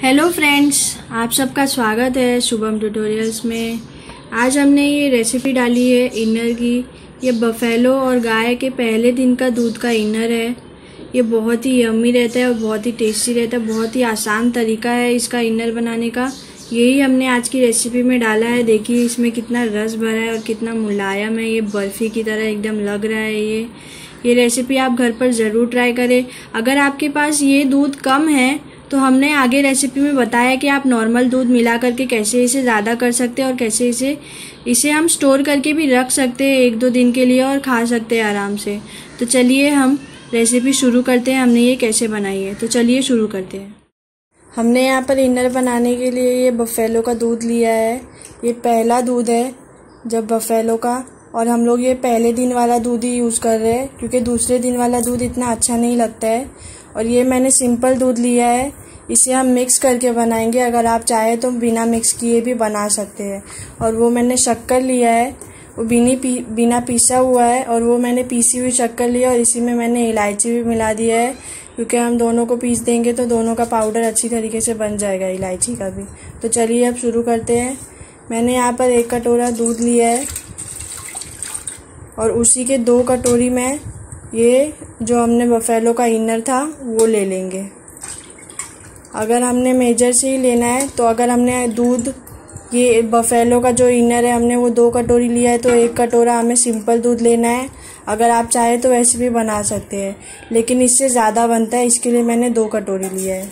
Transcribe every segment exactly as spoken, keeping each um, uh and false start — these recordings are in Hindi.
हेलो फ्रेंड्स, आप सबका स्वागत है शुभम ट्यूटोरियल्स में। आज हमने ये रेसिपी डाली है इनर की। ये बफेलो और गाय के पहले दिन का दूध का इनर है। ये बहुत ही यम्मी रहता है और बहुत ही टेस्टी रहता है। बहुत ही आसान तरीका है इसका इनर बनाने का। यही हमने आज की रेसिपी में डाला है। देखिए इसमें कितना रस भरा है और कितना मुलायम है। ये बर्फ़ी की तरह एकदम लग रहा है। ये ये रेसिपी आप घर पर ज़रूर ट्राई करें। अगर आपके पास ये दूध कम है तो हमने आगे रेसिपी में बताया कि आप नॉर्मल दूध मिला करके कैसे इसे ज़्यादा कर सकते हैं और कैसे इसे इसे हम स्टोर करके भी रख सकते हैं एक दो दिन के लिए और खा सकते हैं आराम से। तो चलिए हम रेसिपी शुरू करते हैं। हमने ये कैसे बनाई है, तो चलिए शुरू करते हैं। हमने यहाँ पर इनर बनाने के लिए ये बफेलो का दूध लिया है। ये पहला दूध है जब बफेलो का, और हम लोग ये पहले दिन वाला दूध ही यूज़ कर रहे हैं क्योंकि दूसरे दिन वाला दूध इतना अच्छा नहीं लगता है। और ये मैंने सिंपल दूध लिया है। इसे हम मिक्स करके बनाएंगे। अगर आप चाहें तो बिना मिक्स किए भी बना सकते हैं। और वो मैंने शक्कर लिया है, वो बिनी पी बिना पीसा हुआ है। और वो मैंने पीसी हुई शक्कर लिया और इसी में मैंने इलायची भी मिला दिया है क्योंकि हम दोनों को पीस देंगे तो दोनों का पाउडर अच्छी तरीके से बन जाएगा, इलायची का भी। तो चलिए अब शुरू करते हैं। मैंने यहाँ पर एक कटोरा दूध लिया है और उसी के दो कटोरी में ये जो हमने बफेलो का इनर था वो ले लेंगे। अगर हमने मेजर से ही लेना है तो अगर हमने दूध ये बफेलो का जो इनर है हमने वो दो कटोरी लिया है तो एक कटोरा हमें सिंपल दूध लेना है। अगर आप चाहें तो वैसे भी बना सकते हैं, लेकिन इससे ज़्यादा बनता है, इसके लिए मैंने दो कटोरी लिया है।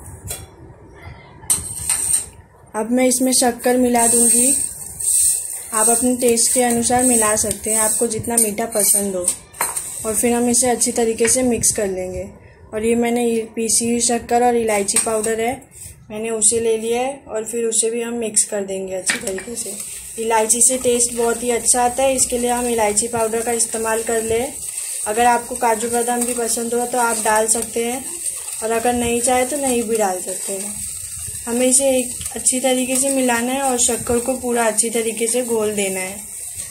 अब मैं इसमें शक्कर मिला दूंगी। आप अपने टेस्ट के अनुसार मिला सकते हैं, आपको जितना मीठा पसंद हो। और फिर हम इसे अच्छी तरीके से मिक्स कर लेंगे। और ये मैंने पीसी हुई शक्कर और इलायची पाउडर है, मैंने उसे ले लिया है और फिर उसे भी हम मिक्स कर देंगे अच्छी तरीके से। इलायची से टेस्ट बहुत ही अच्छा आता है, इसके लिए हम इलायची पाउडर का इस्तेमाल कर लें। अगर आपको काजू बादाम भी पसंद हो तो आप डाल सकते हैं, और अगर नहीं चाहे तो नहीं भी डाल सकते हैं। हमें इसे एक अच्छी तरीके से मिलाना है और शक्कर को पूरा अच्छी तरीके से घोल देना है।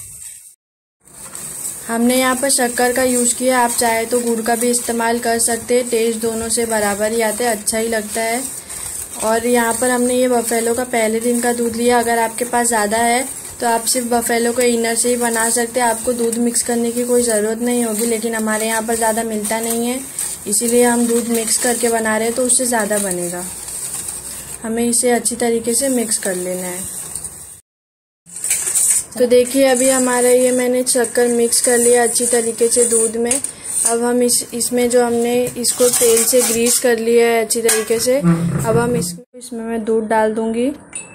हमने यहाँ पर शक्कर का यूज़ किया, आप चाहे तो गुड़ का भी इस्तेमाल कर सकते हैं। टेस्ट दोनों से बराबर ही आता है, अच्छा ही लगता है। और यहाँ पर हमने ये बफेलो का पहले दिन का दूध लिया। अगर आपके पास ज़्यादा है तो आप सिर्फ बफेलो के इनर से ही बना सकते हैं, आपको दूध मिक्स करने की कोई ज़रूरत नहीं होगी। लेकिन हमारे यहाँ पर ज़्यादा मिलता नहीं है, इसीलिए हम दूध मिक्स करके बना रहे हैं तो उससे ज़्यादा बनेगा। हमें इसे अच्छी तरीके से मिक्स कर लेना है। तो देखिए अभी हमारा ये मैंने शक्कर मिक्स कर लिया अच्छी तरीके से दूध में। अब हम इस इसमें जो हमने इसको तेल से ग्रीस कर लिया है अच्छी तरीके से, अब हम इसको इसमें मैं दूध डाल दूंगी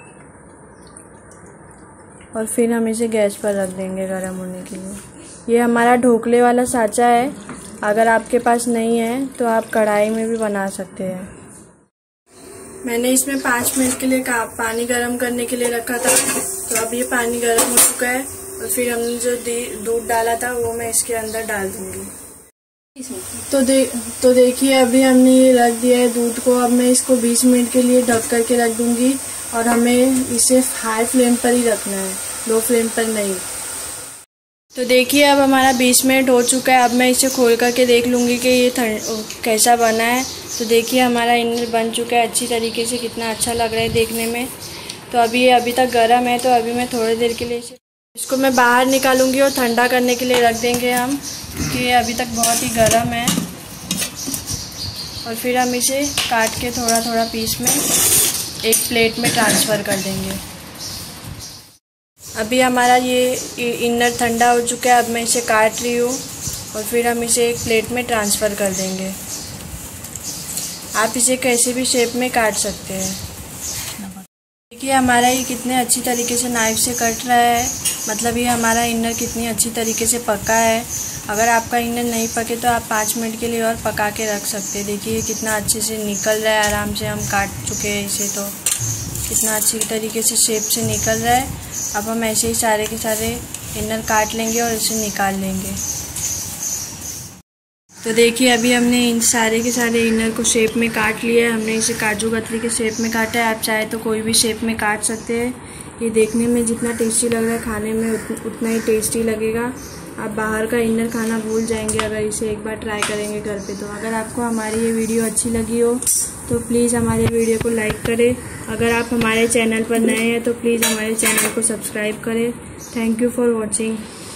और फिर हम इसे गैस पर रख देंगे गर्म होने के लिए। ये हमारा ढोकले वाला साँचा है, अगर आपके पास नहीं है तो आप कढ़ाई में भी बना सकते हैं। मैंने इसमें पाँच मिनट के लिए पानी गर्म करने के लिए रखा था, तो अब ये पानी गर्म हो चुका है। और फिर हमने जो दूध डाला था वो मैं इसके अंदर डाल दूंगी। तो दे तो देखिए अभी हमने ये रख दिया है दूध को। अब मैं इसको बीस मिनट के लिए ढक करके रख दूंगी और हमें इसे हाई फ्लेम पर ही रखना है, लो फ्लेम पर नहीं। तो देखिए अब हमारा बीस मिनट हो चुका है। अब मैं इसे खोल करके देख लूँगी कि ये कैसा बना है। तो देखिए हमारा इनर बन चुका है अच्छी तरीके से, कितना अच्छा लग रहा है देखने में। तो अभी ये अभी तक गर्म है, तो अभी मैं थोड़ी देर के लिए इसे इसको मैं बाहर निकालूंगी और ठंडा करने के लिए रख देंगे हम, क्योंकि ये अभी तक बहुत ही गर्म है। और फिर हम इसे काट के थोड़ा थोड़ा पीस में एक प्लेट में ट्रांसफ़र कर देंगे। अभी हमारा ये इनर ठंडा हो चुका है। अब मैं इसे काट रही हूँ और फिर हम इसे एक प्लेट में ट्रांसफ़र कर देंगे। आप इसे कैसे भी शेप में काट सकते हैं। देखिए हमारा ये कितने अच्छी तरीके से नाइफ से कट रहा है, मतलब ये हमारा इनर कितनी अच्छी तरीके से पका है। अगर आपका इनर नहीं पके तो आप पाँच मिनट के लिए और पका के रख सकते हैं। देखिए कितना अच्छे से निकल रहा है, आराम से हम काट चुके हैं इसे, तो कितना अच्छी तरीके से शेप से निकल रहा है। अब हम ऐसे ही सारे के सारे इनर काट लेंगे और इसे निकाल लेंगे। तो देखिए अभी हमने इन सारे के सारे इनर को शेप में काट लिया है। हमने इसे काजू कतली के शेप में काटा है, आप चाहे तो कोई भी शेप में काट सकते हैं। ये देखने में जितना टेस्टी लग रहा है खाने में उतना ही टेस्टी लगेगा। आप बाहर का इनर खाना भूल जाएंगे अगर इसे एक बार ट्राई करेंगे घर पे। तो अगर आपको हमारी ये वीडियो अच्छी लगी हो तो प्लीज़ हमारे वीडियो को लाइक करें। अगर आप हमारे चैनल पर नए हैं तो प्लीज़ हमारे चैनल को सब्सक्राइब करें। Thank you for watching.